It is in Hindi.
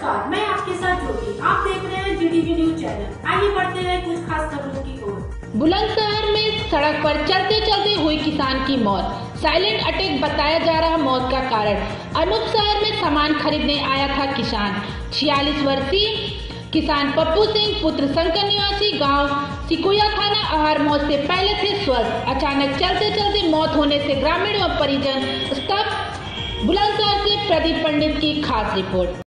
नमस्कार, मैं आपके साथ ज्योति। आप देख रहे हैं जीटीवी न्यूज चैनल। आइए बढ़ते हैं कुछ खास खबरों की ओर। बुलंदशहर में सड़क पर चलते चलते हुई किसान की मौत। साइलेंट अटैक बताया जा रहा मौत का कारण। अनूप शहर में सामान खरीदने आया था किसान। 46 वर्षीय किसान पप्पू सिंह पुत्र शंकर निवासी गांव सिकुया थाना आहार मौत से पहले थे स्वस्थ। अचानक चलते चलते मौत होने से ग्रामीण व परिजन स्तब्ध। बुलंदशहर से प्रदीप पंडित की खास रिपोर्ट।